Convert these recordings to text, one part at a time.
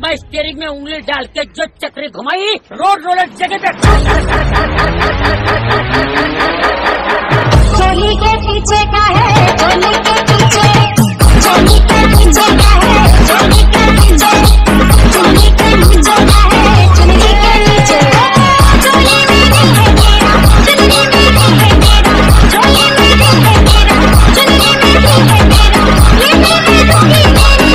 मैं स्टीयरिंग में उंगली डाल के जो चक्री घुमाई, रोड रोलर जगह पे। चोली के पीछे का है, चोली के पीछे, चोली के पीछे का है, चोली के पीछे, चोली के पीछे का है, चोली के पीछे। चोली मेरी है मेरा, चोली मेरी है मेरा, चोली मेरी है मेरा, चोली मेरी है मेरा, ये मेरी दूंगी मेरी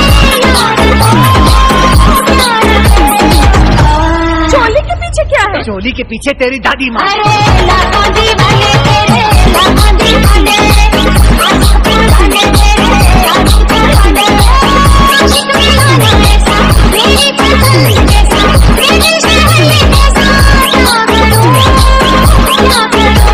यार। चोली के पीछे क्या है? चोली के पीछे तेरी दादी माँ। अरे लाखों दीवाने तेरे, लाखों दीवाने, आशिक दीवाने तेरे, आशिक दीवाने, आशिक दीवाने ऐसा, मेरी पसंद जैसा, मेरी शहर जैसा, क्या करूं, क्या करूं?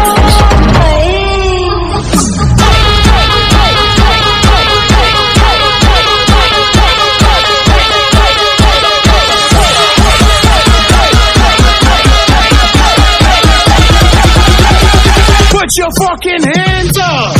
Put your fucking hands up!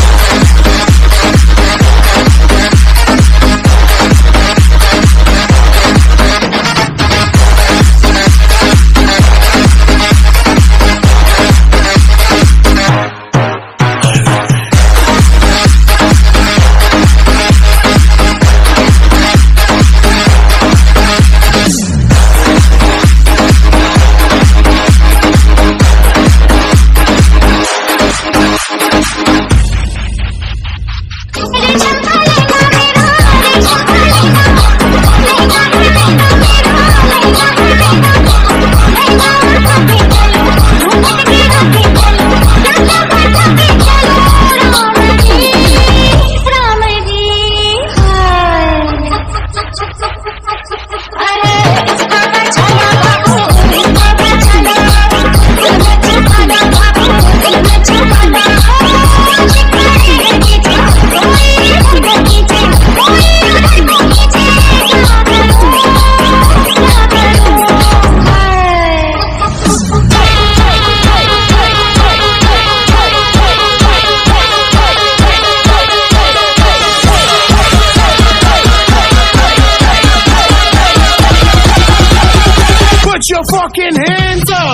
Put your fucking hands up!